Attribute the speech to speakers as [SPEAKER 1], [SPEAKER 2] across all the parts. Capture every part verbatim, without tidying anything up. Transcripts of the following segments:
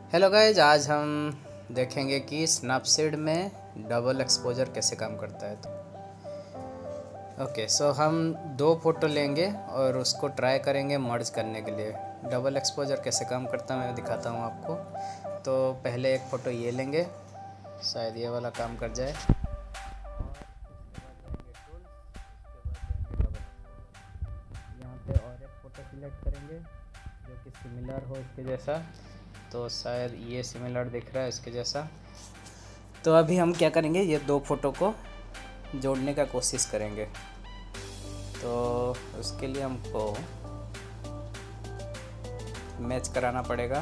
[SPEAKER 1] Hello guys, आज हम देखेंगे कि स्नैपसीड में डबल एक्सपोजर कैसे काम करता है। तो ओके सो हम दो फोटो लेंगे और उसको ट्राई करेंगे मर्ज करने के लिए। डबल एक्सपोजर कैसे काम करता है मैं दिखाता हूँ आपको। तो पहले एक फ़ोटो ये लेंगे, शायद ये वाला काम कर जाए। यहाँ पे और एक फ़ोटो सिलेक्ट करेंगे जो कि सिमिलर हो इसके जैसा। तो शायद ये सिमिलर दिख रहा है इसके जैसा। तो अभी हम क्या करेंगे, ये दो फोटो को जोड़ने का कोशिश करेंगे। तो उसके लिए हमको मैच कराना पड़ेगा।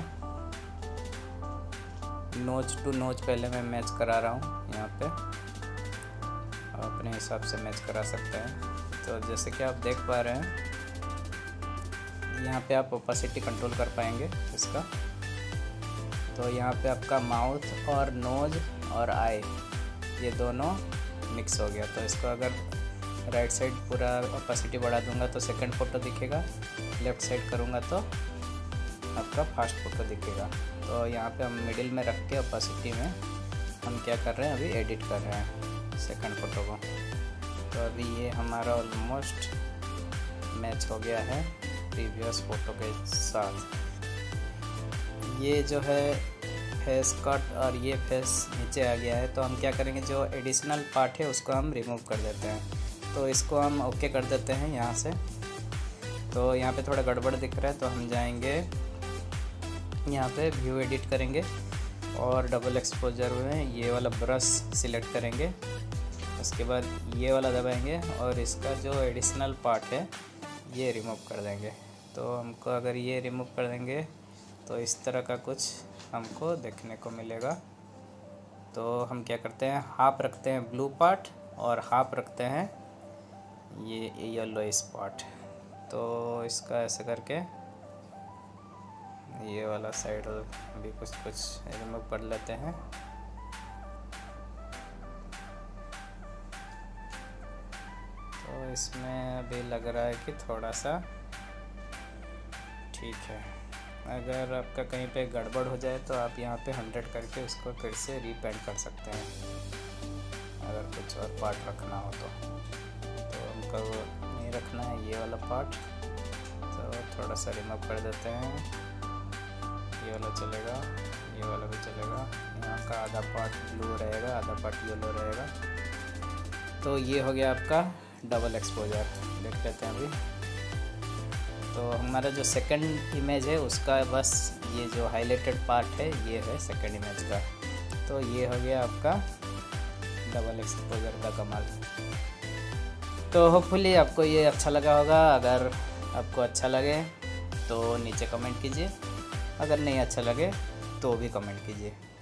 [SPEAKER 1] नोच टू नोच पहले मैं मैच करा रहा हूँ यहाँ पे, अपने हिसाब से मैच करा सकते हैं। तो जैसे कि आप देख पा रहे हैं यहाँ पे आप ओपेसिटी कंट्रोल कर पाएंगे इसका। तो यहाँ पे आपका माउथ और नोज और आई ये दोनों मिक्स हो गया। तो इसको अगर राइट साइड पूरा ओपेसिटी बढ़ा दूंगा तो सेकंड फ़ोटो दिखेगा, लेफ़्ट साइड करूँगा तो आपका फर्स्ट फ़ोटो दिखेगा। तो यहाँ पे हम मिडिल में रख के ओपेसिटी में हम क्या कर रहे हैं, अभी एडिट कर रहे हैं सेकंड फ़ोटो को। तो अभी ये हमारा ऑलमोस्ट मैच हो गया है प्रीवियस फ़ोटो के साथ। ये जो है फेस कट और ये फेस नीचे आ गया है। तो हम क्या करेंगे, जो एडिशनल पार्ट है उसको हम रिमूव कर देते हैं। तो इसको हम ओके कर देते हैं यहाँ से। तो यहाँ पे थोड़ा गड़बड़ दिख रहा है तो हम जाएंगे यहाँ पे व्यू एडिट करेंगे और डबल एक्सपोजर में ये वाला ब्रश सिलेक्ट करेंगे। उसके बाद ये वाला दबाएंगे और इसका जो एडिशनल पार्ट है ये रिमूव कर देंगे। तो हमको अगर ये रिमूव कर देंगे तो इस तरह का कुछ हमको देखने को मिलेगा। तो हम क्या करते हैं, हाफ रखते हैं ब्लू पार्ट और हाफ रखते हैं ये येलो इस पार्ट। तो इसका ऐसे करके ये वाला साइड भी कुछ कुछ रिमूव कर लेते हैं। तो इसमें अभी लग रहा है कि थोड़ा सा ठीक है। अगर आपका कहीं पे गड़बड़ हो जाए तो आप यहाँ पे हंड्रेड करके उसको फिर से रीपेंट कर सकते हैं अगर कुछ और पार्ट रखना हो तो। तो हमको नहीं रखना है ये वाला पार्ट, तो थोड़ा सा रिमूव कर देते हैं। ये वाला चलेगा, ये वाला भी चलेगा। यहाँ का आधा पार्ट ब्लू रहेगा, आधा पार्ट येलो रहेगा। तो ये हो गया आपका डबल एक्सपोजर। देख लेते हैं अभी। तो हमारा जो सेकंड इमेज है उसका बस ये जो हाईलाइटेड पार्ट है ये है सेकंड इमेज का। तो ये हो गया आपका डबल एक्सपोजर का कमाल। तो होपफुली आपको ये अच्छा लगा होगा। अगर आपको अच्छा लगे तो नीचे कमेंट कीजिए, अगर नहीं अच्छा लगे तो भी कमेंट कीजिए।